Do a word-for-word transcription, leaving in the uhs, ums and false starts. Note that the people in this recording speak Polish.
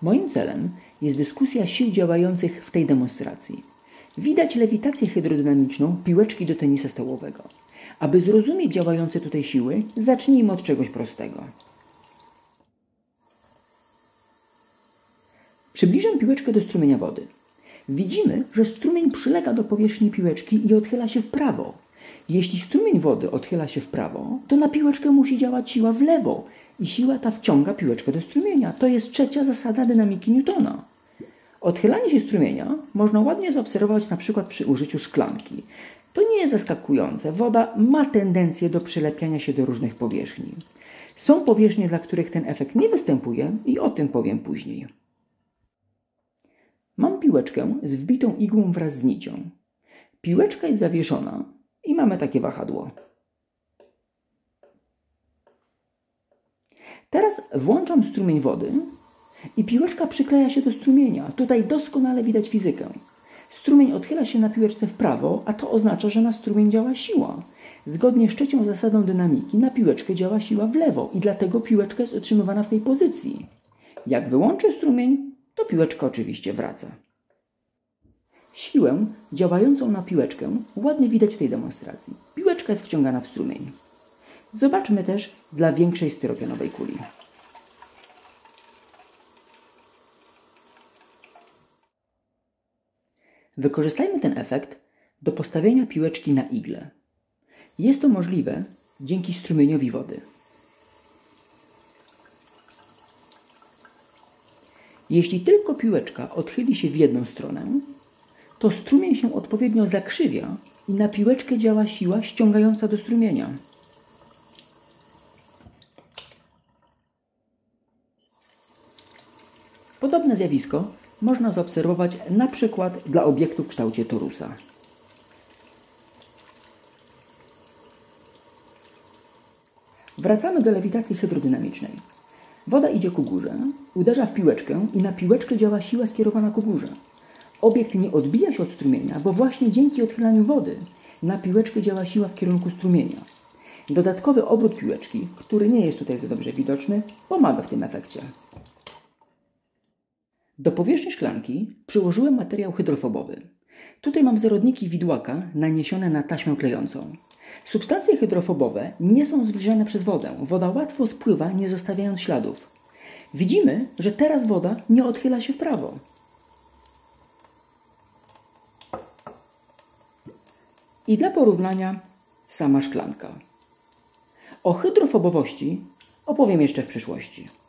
Moim celem jest dyskusja sił działających w tej demonstracji. Widać lewitację hydrodynamiczną piłeczki do tenisa stołowego. Aby zrozumieć działające tutaj siły, zacznijmy od czegoś prostego. Przybliżam piłeczkę do strumienia wody. Widzimy, że strumień przylega do powierzchni piłeczki i odchyla się w prawo. Jeśli strumień wody odchyla się w prawo, to na piłeczkę musi działać siła w lewo i siła ta wciąga piłeczkę do strumienia. To jest trzecia zasada dynamiki Newtona. Odchylanie się strumienia można ładnie zaobserwować na przykład przy użyciu szklanki. To nie jest zaskakujące. Woda ma tendencję do przylepiania się do różnych powierzchni. Są powierzchnie, dla których ten efekt nie występuje i o tym powiem później. Mam piłeczkę z wbitą igłą wraz z nicią. Piłeczka jest zawieszona i mamy takie wahadło. Teraz włączam strumień wody i piłeczka przykleja się do strumienia. Tutaj doskonale widać fizykę. Strumień odchyla się na piłeczce w prawo, a to oznacza, że na strumień działa siła. Zgodnie z trzecią zasadą dynamiki na piłeczkę działa siła w lewo i dlatego piłeczka jest utrzymywana w tej pozycji. Jak wyłączę strumień, to piłeczka oczywiście wraca. Siłę działającą na piłeczkę ładnie widać w tej demonstracji. Piłeczka jest wciągana w strumień. Zobaczmy też dla większej styropianowej kuli. Wykorzystajmy ten efekt do postawienia piłeczki na igle. Jest to możliwe dzięki strumieniowi wody. Jeśli tylko piłeczka odchyli się w jedną stronę, to strumień się odpowiednio zakrzywia i na piłeczkę działa siła ściągająca do strumienia. Podobne zjawisko można zaobserwować na przykład dla obiektu w kształcie torusa. Wracamy do lewitacji hydrodynamicznej. Woda idzie ku górze, uderza w piłeczkę i na piłeczkę działa siła skierowana ku górze. Obiekt nie odbija się od strumienia, bo właśnie dzięki odchylaniu wody na piłeczkę działa siła w kierunku strumienia. Dodatkowy obrót piłeczki, który nie jest tutaj za dobrze widoczny, pomaga w tym efekcie. Do powierzchni szklanki przyłożyłem materiał hydrofobowy. Tutaj mam zarodniki widłaka naniesione na taśmę klejącą. Substancje hydrofobowe nie są zwilżane przez wodę. Woda łatwo spływa, nie zostawiając śladów. Widzimy, że teraz woda nie odchyla się w prawo. I dla porównania sama szklanka. O hydrofobowości opowiem jeszcze w przyszłości.